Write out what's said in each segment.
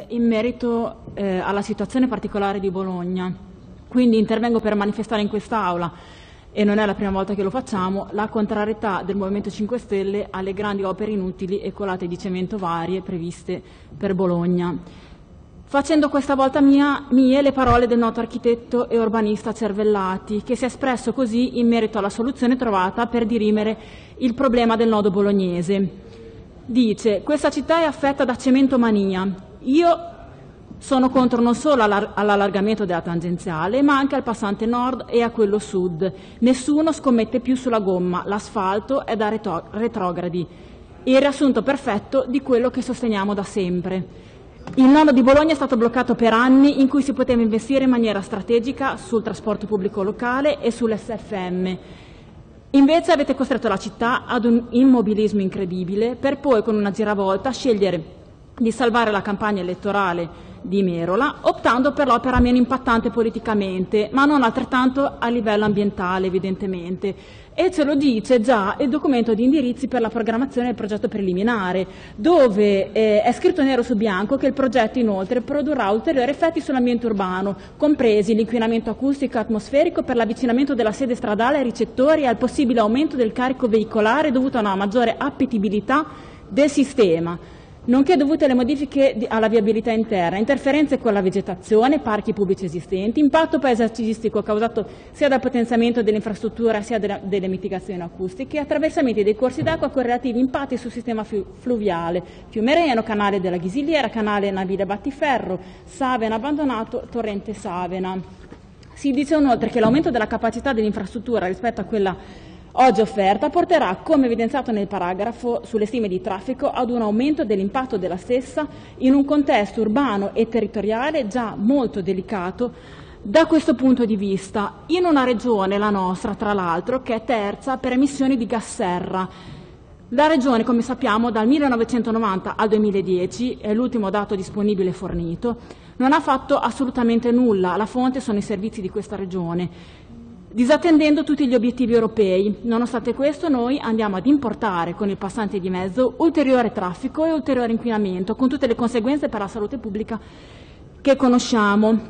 in merito alla situazione particolare di Bologna. Quindi intervengo per manifestare in quest'Aula, e non è la prima volta che lo facciamo, la contrarietà del Movimento 5 Stelle alle grandi opere inutili e colate di cemento varie previste per Bologna. Facendo questa volta mie le parole del noto architetto e urbanista Cervellati, che si è espresso così in merito alla soluzione trovata per dirimere il problema del nodo bolognese. Dice: questa città è affetta da cementomania. Io sono contro non solo all'allargamento della tangenziale, ma anche al passante nord e a quello sud. Nessuno scommette più sulla gomma, l'asfalto è da retrogradi. Il riassunto perfetto di quello che sosteniamo da sempre. Il nodo di Bologna è stato bloccato per anni, in cui si poteva investire in maniera strategica sul trasporto pubblico locale e sull'SFM. Invece avete costretto la città ad un immobilismo incredibile, per poi con una giravolta scegliere di salvare la campagna elettorale di Merola, optando per l'opera meno impattante politicamente, ma non altrettanto a livello ambientale evidentemente. E ce lo dice già il documento di indirizzi per la programmazione del progetto preliminare, dove è scritto nero su bianco che il progetto inoltre produrrà ulteriori effetti sull'ambiente urbano, compresi l'inquinamento acustico e atmosferico per l'avvicinamento della sede stradale ai ricettori e al possibile aumento del carico veicolare dovuto a una maggiore appetibilità del sistema, nonché dovute alle modifiche alla viabilità interna, interferenze con la vegetazione, parchi pubblici esistenti, impatto paesaggistico causato sia dal potenziamento dell'infrastruttura sia delle mitigazioni acustiche, attraversamenti dei corsi d'acqua con relativi impatti sul sistema fluviale, Fiume Reno, canale della Ghisiliera, canale navile Battiferro, Savena abbandonato, torrente Savena. Si dice inoltre che l'aumento della capacità dell'infrastruttura rispetto a quella oggi offerta porterà, come evidenziato nel paragrafo sulle stime di traffico, ad un aumento dell'impatto della stessa in un contesto urbano e territoriale già molto delicato da questo punto di vista, in una regione, la nostra, tra l'altro, che è terza per emissioni di gas serra. La regione, come sappiamo, dal 1990 al 2010, è l'ultimo dato disponibile fornito, non ha fatto assolutamente nulla. La fonte sono i servizi di questa regione, disattendendo tutti gli obiettivi europei. Nonostante questo noi andiamo ad importare con il passante di mezzo ulteriore traffico e ulteriore inquinamento, con tutte le conseguenze per la salute pubblica che conosciamo,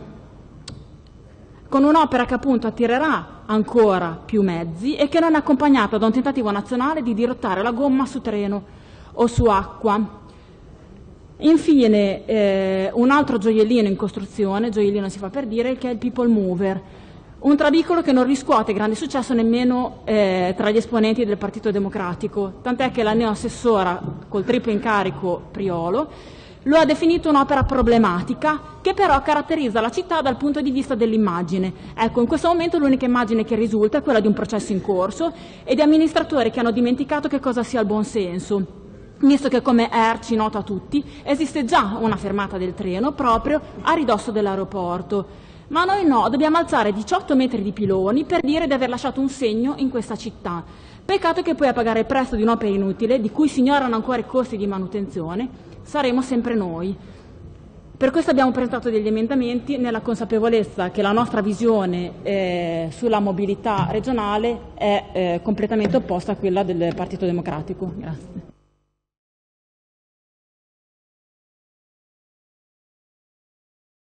con un'opera che appunto attirerà ancora più mezzi e che non è accompagnata da un tentativo nazionale di dirottare la gomma su treno o su acqua. Infine un altro gioiellino in costruzione, gioiellino si fa per dire, che è il People Mover, un trabicolo che non riscuote grande successo nemmeno tra gli esponenti del Partito Democratico, tant'è che la neoassessora col triplo incarico Priolo lo ha definito un'opera problematica che però caratterizza la città dal punto di vista dell'immagine. Ecco, in questo momento l'unica immagine che risulta è quella di un processo in corso e di amministratori che hanno dimenticato che cosa sia il buonsenso, visto che, come ci nota a tutti, esiste già una fermata del treno proprio a ridosso dell'aeroporto. Ma noi no, dobbiamo alzare 18 metri di piloni per dire di aver lasciato un segno in questa città. Peccato che poi a pagare il prezzo di un'opera inutile, di cui si ignorano ancora i costi di manutenzione, saremo sempre noi. Per questo abbiamo presentato degli emendamenti nella consapevolezza che la nostra visione sulla mobilità regionale è completamente opposta a quella del Partito Democratico. Grazie.